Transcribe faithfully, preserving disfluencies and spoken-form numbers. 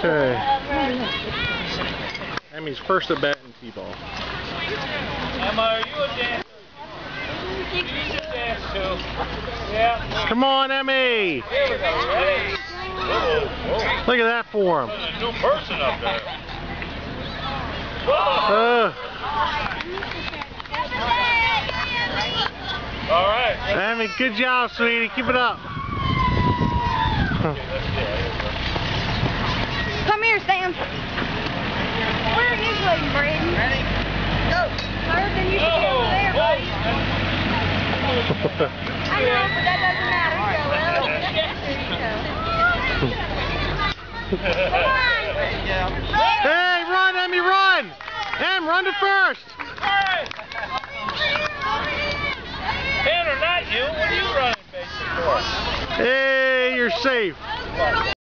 Okay. Emmy's first at bat in t-ball. Emma, are you a dancer? You should dance too. Yeah. Come on, Emmy! Here we go. Hey. Whoa, whoa. Look at that form. There's a new person up there. Whoa. Uh, All right. Emmy, good job, sweetie. Keep it up. Come here, Sam. Where are you going, Braden? Ready? Go. Higher than you should be over there, buddy. I know, but that doesn't matter. There you go. Come on. Hey, run, Emmy, run! Em, run to first! Hey! Tanner, not you. What are you running bases for? Hey, you're safe.